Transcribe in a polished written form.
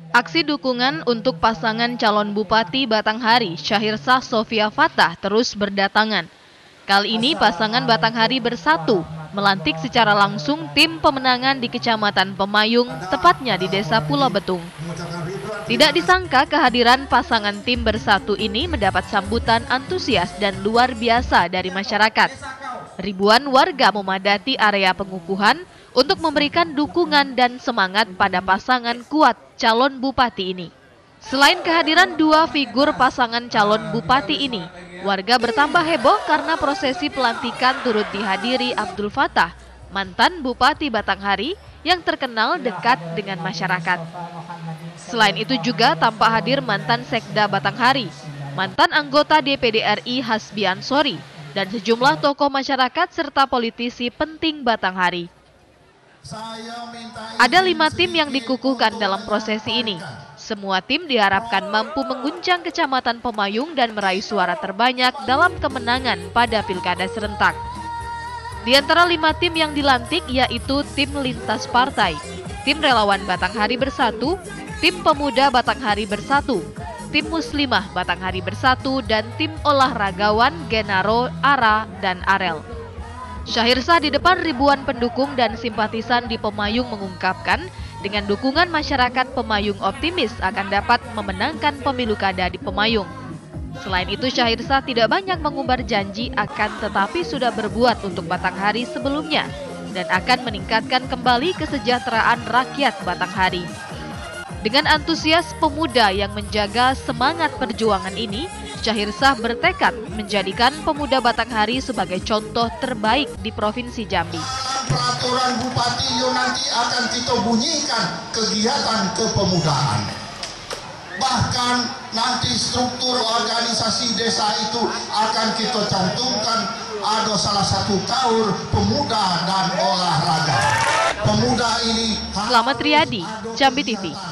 Aksi dukungan untuk pasangan calon Bupati Batanghari, Syahirsah Sofia Fatah terus berdatangan. Kali ini pasangan Batanghari bersatu, melantik secara langsung tim pemenangan di Kecamatan Pemayung, tepatnya di Desa Pulau Betung. Tidak disangka kehadiran pasangan tim bersatu ini mendapat sambutan antusias dan luar biasa dari masyarakat. Ribuan warga memadati area pengukuhan untuk memberikan dukungan dan semangat pada pasangan kuat calon bupati ini. Selain kehadiran dua figur pasangan calon bupati ini, warga bertambah heboh karena prosesi pelantikan turut dihadiri Abdul Fatah, mantan Bupati Batanghari yang terkenal dekat dengan masyarakat. Selain itu juga tampak hadir mantan Sekda Batanghari, mantan anggota DPD RI Hasbi Ansori, dan sejumlah tokoh masyarakat serta politisi penting Batanghari. Ada 5 tim yang dikukuhkan dalam prosesi ini. Semua tim diharapkan mampu mengguncang Kecamatan Pemayung dan meraih suara terbanyak dalam kemenangan pada pilkada serentak. Di antara 5 tim yang dilantik yaitu tim lintas partai, tim relawan Batanghari Bersatu, tim pemuda Batanghari Bersatu, tim muslimah Batanghari Bersatu, dan tim olahragawan Genaro, Ara, dan Arel. Syahirsah di depan ribuan pendukung dan simpatisan di Pemayung mengungkapkan dengan dukungan masyarakat Pemayung optimis akan dapat memenangkan pemilu kada di Pemayung. Selain itu Syahirsah tidak banyak mengumbar janji akan tetapi sudah berbuat untuk Batanghari sebelumnya dan akan meningkatkan kembali kesejahteraan rakyat Batanghari. Dengan antusias pemuda yang menjaga semangat perjuangan ini, Syahirsah bertekad menjadikan pemuda Batanghari sebagai contoh terbaik di Provinsi Jambi. Peraturan Bupati nanti akan kita bunyikan kegiatan kepemudaan. Bahkan nanti struktur organisasi desa itu akan kita cantumkan ada salah satu taur pemuda dan olahraga. Pemuda ini... Selamat Riyadi, Jambi TV.